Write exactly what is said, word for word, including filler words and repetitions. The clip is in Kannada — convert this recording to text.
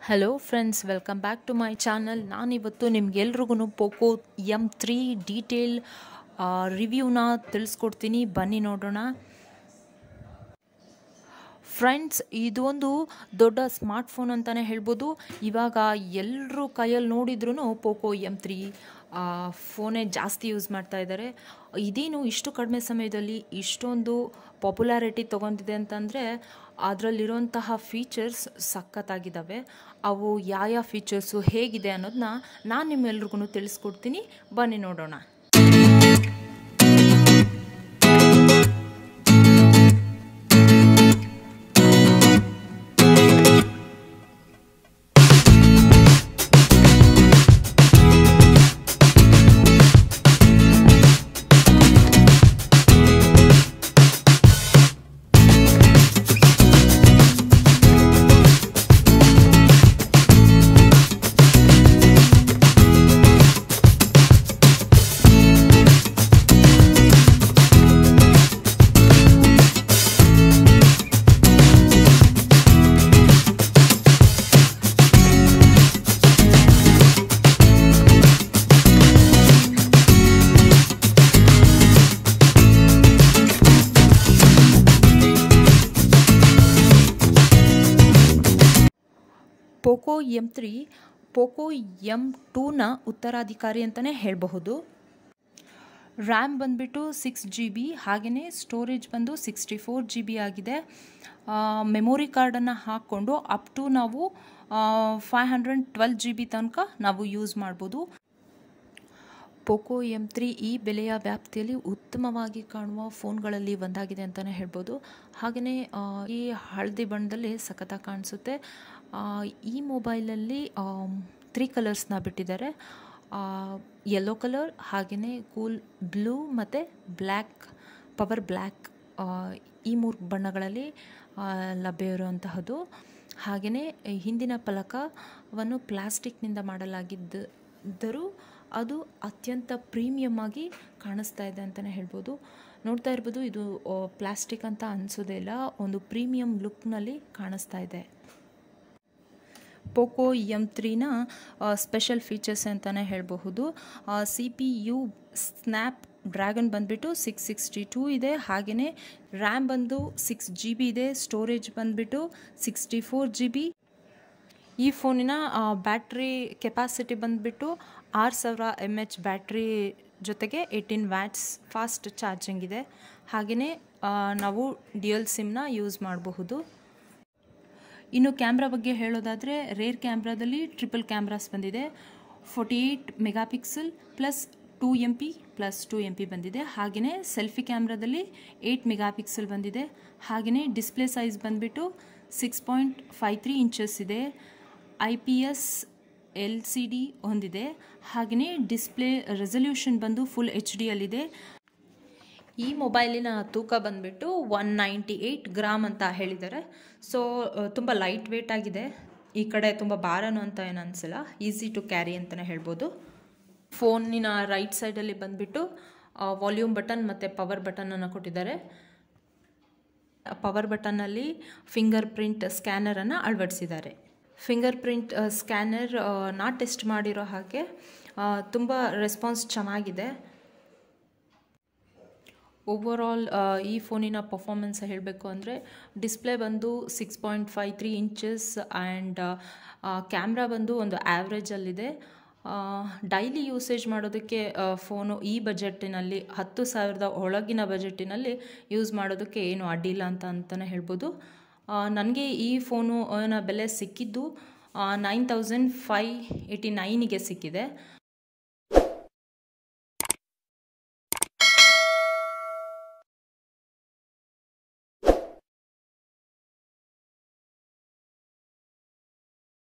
Hello friends, welcome back to my channel. ನಾನಿವತ್ತು ನಿಮ್ಗೆಲ್ರಿಗೂ ಪೋಕೋ ಎಮ್ ತ್ರೀ ಡೀಟೇಲ್ ರಿವ್ಯೂನ ತಿಳಿಸ್ಕೊಡ್ತೀನಿ. ಬನ್ನಿ ನೋಡೋಣ. ಫ್ರೆಂಡ್ಸ್, ಇದೊಂದು ದೊಡ್ಡ ಸ್ಮಾರ್ಟ್ಫೋನ್ ಅಂತಲೇ ಹೇಳ್ಬೋದು. ಇವಾಗ ಎಲ್ಲರೂ ಕೈಯಲ್ಲಿ ನೋಡಿದ್ರೂ ಪೋಕೋ ಎಮ್ ತ್ರೀ ಫೋನೇ ಜಾಸ್ತಿ ಯೂಸ್ ಮಾಡ್ತಾ ಇದ್ದಾರೆ. ಇದೇನು ಇಷ್ಟು ಕಡಿಮೆ ಸಮಯದಲ್ಲಿ ಇಷ್ಟೊಂದು ಪಾಪ್ಯುಲಾರಿಟಿ ತೊಗೊಂಡಿದೆ ಅಂತಂದರೆ ಅದರಲ್ಲಿರುವಂತಹ ಫೀಚರ್ಸ್ ಸಖತ್ತಾಗಿದ್ದಾವೆ. ಅವು ಯಾವ ಯಾವ ಫೀಚರ್ಸು ಹೇಗಿದೆ ಅನ್ನೋದನ್ನ ನಾನು ನಿಮ್ಮೆಲ್ರಿಗೂ ತಿಳಿಸ್ಕೊಡ್ತೀನಿ. ಬನ್ನಿ ನೋಡೋಣ. Poco M three Poco M ಟೂನ ಉತ್ತರಾಧಿಕಾರಿ ಅಂತಲೇ ಹೇಳಬಹುದು. ರ್ಯಾಮ್ ಬಂದುಬಿಟ್ಟು ಸಿಕ್ಸ್ ಜಿ ಬಿ, ಹಾಗೆಯೇ ಸ್ಟೋರೇಜ್ ಬಂದು ಸಿಕ್ಸ್ಟಿ ಫೋರ್ ಜಿ ಬಿ ಆಗಿದೆ. ಮೆಮೊರಿ ಕಾರ್ಡನ್ನು ಹಾಕ್ಕೊಂಡು ಅಪ್ ಟು ನಾವು five hundred twelve G B ತನಕ ನಾವು ಯೂಸ್ ಮಾಡ್ಬೋದು. ಪೋಕೋ ಎಮ್ ತ್ರೀ ಈ ಬೆಲೆಯ ವ್ಯಾಪ್ತಿಯಲ್ಲಿ ಉತ್ತಮವಾಗಿ ಕಾಣುವ ಫೋನ್ಗಳಲ್ಲಿ ಒಂದಾಗಿದೆ ಅಂತಲೇ ಹೇಳ್ಬೋದು. ಹಾಗೆಯೇ ಈ ಹಳದಿ ಬಣ್ಣದಲ್ಲಿ ಸಖತ್ತಾಗಿ ಕಾಣಿಸುತ್ತೆ. ಈ ಮೊಬೈಲಲ್ಲಿ ತ್ರೀ ಕಲರ್ಸ್ನ ಬಿಟ್ಟಿದ್ದಾರೆ. ಯೆಲ್ಲೋ ಕಲರ್, ಹಾಗೆಯೇ ಕೂಲ್ ಬ್ಲೂ ಮತ್ತು ಬ್ಲ್ಯಾಕ್, ಪವರ್ ಬ್ಲ್ಯಾಕ್, ಈ ಮೂರು ಬಣ್ಣಗಳಲ್ಲಿ ಲಭ್ಯ ಇರುವಂತಹದ್ದು. ಹಾಗೆಯೇ ಹಿಂದಿನ ಫಲಕವನ್ನು ಪ್ಲಾಸ್ಟಿಕ್ನಿಂದ ಮಾಡಲಾಗಿದ್ದರೂ ಅದು ಅತ್ಯಂತ ಪ್ರೀಮಿಯಮ್ ಆಗಿ ಕಾಣಿಸ್ತಾ ಇದೆ ಅಂತಲೇ ಹೇಳ್ಬೋದು. ನೋಡ್ತಾ ಇರ್ಬೋದು, ಇದು ಪ್ಲಾಸ್ಟಿಕ್ ಅಂತ ಅನಿಸೋದೇ ಇಲ್ಲ, ಒಂದು ಪ್ರೀಮಿಯಂ ಲುಕ್ನಲ್ಲಿ ಕಾಣಿಸ್ತಾ ಇದೆ. ಪೋಕೋ ಎಮ್ ತ್ರೀನ ಸ್ಪೆಷಲ್ ಫೀಚರ್ಸ್ ಅಂತಲೇ ಹೇಳಬಹುದು. C P U Snapdragon ಬಂದುಬಿಟ್ಟು ಸಿಕ್ಸ್ ಸಿಕ್ಸ್ಟಿ ಟೂ ಇದೆ. ಹಾಗೆಯೇ ರ್ಯಾಮ್ ಬಂದು ಸಿಕ್ಸ್ ಜಿ ಬಿ ಇದೆ. ಸ್ಟೋರೇಜ್ ಬಂದುಬಿಟ್ಟು ಸಿಕ್ಸ್ಟಿ ಫೋರ್ ಜಿ ಬಿ. ಈ ಫೋನಿನ ಬ್ಯಾಟ್ರಿ ಕೆಪಾಸಿಟಿ ಬಂದುಬಿಟ್ಟು ಆರು ಸಾವಿರ ಎಮ್ ಎಚ್ ಬ್ಯಾಟ್ರಿ ಜೊತೆಗೆ ಏಯ್ಟೀನ್ ವ್ಯಾಟ್ಸ್ ಫಾಸ್ಟ್ ಚಾರ್ಜಿಂಗ್ ಇದೆ. ಹಾಗೆಯೇ ನಾವು ಡ್ಯುಯಲ್ ಸಿಮ್ನ ಯೂಸ್ ಮಾಡಬಹುದು. ಇನ್ನು ಕ್ಯಾಮ್ರಾ ಬಗ್ಗೆ ಹೇಳೋದಾದರೆ, ರೇರ್ ಕ್ಯಾಮ್ರಾದಲ್ಲಿ ಟ್ರಿಪಲ್ ಕ್ಯಾಮ್ರಾಸ್ ಬಂದಿದೆ. Forty eight mega pixel plus two M P plus two M P ಬಂದಿದೆ. ಹಾಗೆಯೇ ಸೆಲ್ಫಿ ಕ್ಯಾಮ್ರಾದಲ್ಲಿ ಏಯ್ಟ್ ಮೆಗಾ ಪಿಕ್ಸೆಲ್ ಬಂದಿದೆ. ಹಾಗೆಯೇ ಡಿಸ್ಪ್ಲೇ ಸೈಜ್ ಬಂದುಬಿಟ್ಟು six point five three inches ಇದೆ. I P S L C D ಹೊಂದಿದೆ. ಹಾಗೆಯೇ ಡಿಸ್ಪ್ಲೇ ರೆಸಲ್ಯೂಷನ್ ಬಂದು ಫುಲ್ ಎಚ್ ಡಿಯಲ್ಲಿದೆ. ಈ ಮೊಬೈಲಿನ ತೂಕ ಬಂದುಬಿಟ್ಟು ಒನ್ ನೈಂಟಿ ಏಯ್ಟ್ ಗ್ರಾಮ್ ಅಂತ ಹೇಳಿದ್ದಾರೆ. ಸೊ ತುಂಬ ಲೈಟ್ ವೇಟ್ ಆಗಿದೆ. ಈ ಕಡೆ ತುಂಬ ಭಾರನೂ ಅಂತ ಏನು ಅನಿಸಲ್ಲ, ಈಸಿ ಟು ಕ್ಯಾರಿ ಅಂತಲೇ ಹೇಳ್ಬೋದು. ಫೋನಿನ ರೈಟ್ ಸೈಡಲ್ಲಿ ಬಂದುಬಿಟ್ಟು ವಾಲ್ಯೂಮ್ ಬಟನ್ ಮತ್ತು ಪವರ್ ಬಟನನ್ನು ಕೊಟ್ಟಿದ್ದಾರೆ. ಪವರ್ ಬಟನ್ನಲ್ಲಿ ಫಿಂಗರ್ ಪ್ರಿಂಟ್ ಸ್ಕ್ಯಾನರನ್ನು ಅಳವಡಿಸಿದ್ದಾರೆ. ಫಿಂಗರ್ ಪ್ರಿಂಟ್ ಸ್ಕ್ಯಾನರ್ ನಾ ಟೆಸ್ಟ್ ಮಾಡಿರೋ ಹಾಗೆ ತುಂಬ ರೆಸ್ಪಾನ್ಸ್ ಚೆನ್ನಾಗಿದೆ. ಓವರಾಲ್ ಈ ಫೋನಿನ ಪರ್ಫಾರ್ಮೆನ್ಸ್ ಹೇಳಬೇಕು ಅಂದರೆ, ಡಿಸ್ಪ್ಲೇ ಬಂದು six point five three inches and camera ಬಂದು ಒಂದು ಆ್ಯಾವ್ರೇಜಲ್ಲಿದೆ. ಡೈಲಿ ಯೂಸೇಜ್ ಮಾಡೋದಕ್ಕೆ ಫೋನು ಈ ಬಜೆಟ್ಟಿನಲ್ಲಿ, ಹತ್ತು ಸಾವಿರದ ಒಳಗಿನ ಬಜೆಟ್ಟಿನಲ್ಲಿ ಯೂಸ್ ಮಾಡೋದಕ್ಕೆ ಏನು ಅಡ್ಡಿಲ್ಲ ಅಂತ ಅಂತಲೇ ಹೇಳ್ಬೋದು. ನನಗೆ ಈ ಫೋನು ಬೆಲೆ ಸಿಕ್ಕಿದ್ದು ನೈನ್ ತೌಸಂಡ್ ಫೈವ್ ಏಯ್ಟಿ ನೈನಿಗೆ ಸಿಕ್ಕಿದೆ.